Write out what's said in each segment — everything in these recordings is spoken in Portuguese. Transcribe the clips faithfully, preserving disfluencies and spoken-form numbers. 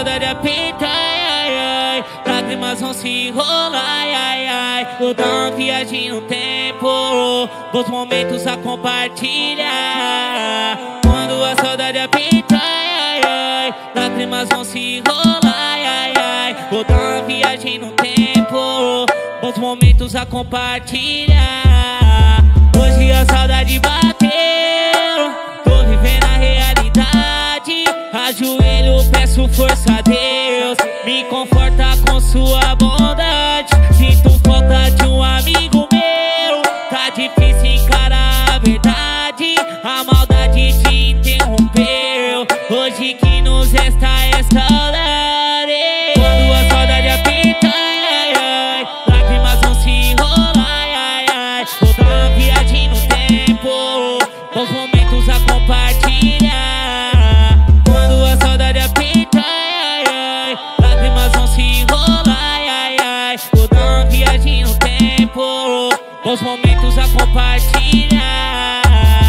saudade apita, ai, ai. Lágrimas vão se enrolar, ai, ai. Vou dar uma viagem no tempo, bons momentos a compartilhar. Quando a saudade apita, ai, ai. Lágrimas vão se enrolar, ai, ai. Vou dar uma viagem no tempo, bons momentos a compartilhar. Hoje a saudade bateu, tô vivendo a realidade. Ajoelho, peço força a Deus, me conforta com sua bondade. Sinto falta de um amigo meu, tá difícil encarar a verdade. A maldade te interrompeu, hoje que nos resta é saudade. Quando a saudade apita, ai, ai, lágrimas vão se enrolar, ai, ai. Vou dar uma viagem no tempo, bons momentos a compartilhar. Quando a saudade apita, ai, ai, lágrimas vão se enrolar, ai, ai. Vou dar uma viagem no tempo, bons momentos a compartilhar.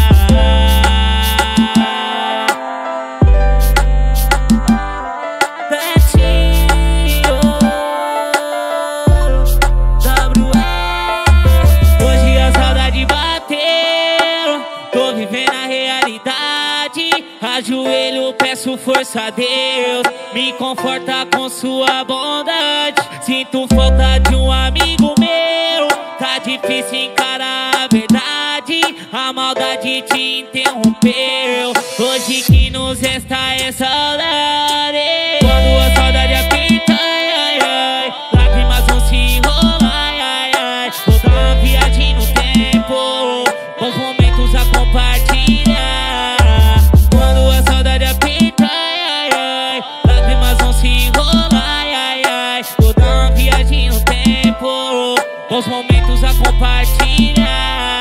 Hoje a saudade bateu, tô vivendo a realidade. Ajoelho, peço força a Deus, me conforta com sua bondade. Sinto falta de um amigo meu, tá difícil encarar a verdade. A maldade te interrompeu, hoje que nos resta é saudade. Quando a saudade apita, ai, ai, ai, lágrimas vão se enrolar, ai, ai. Vou dar uma viagem no tempo, bons momentos a compartilhar. Quando a saudade apita, ai, ai, lágrimas vão se enrolar, ai, ai. Vou dar uma viagem no tempo, bons momentos a compartilhar.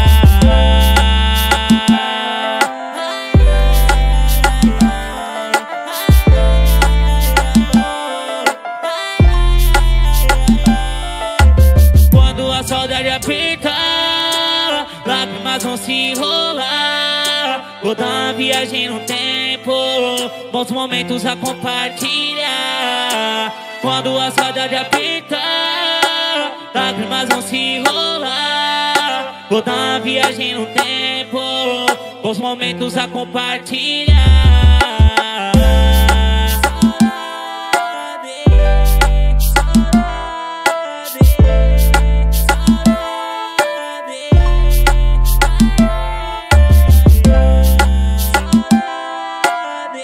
Quando a saudade apita, lágrimas vão se enrolar. Vou dar uma viagem no tempo, bons momentos a compartilhar. Quando a saudade apita, lágrimas vão se enrolar. Vou dar uma viagem no tempo, bons momentos a compartilhar.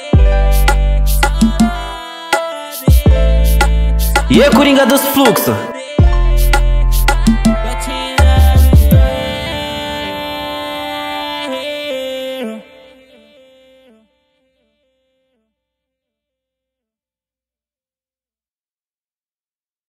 E aí, Coringa dos Fluxos?